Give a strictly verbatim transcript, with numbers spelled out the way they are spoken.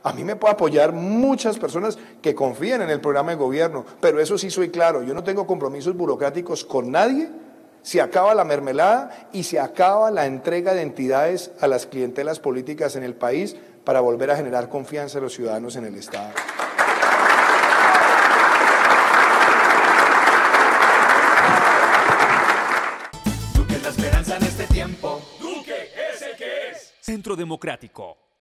A mí me puede apoyar muchas personas que confían en el programa de gobierno, pero eso sí soy claro, yo no tengo compromisos burocráticos con nadie. Se acaba la mermelada y se acaba la entrega de entidades a las clientelas políticas en el país para volver a generar confianza de los ciudadanos en el Estado. Duque es la esperanza en este tiempo. Duque es el que es. Centro Democrático.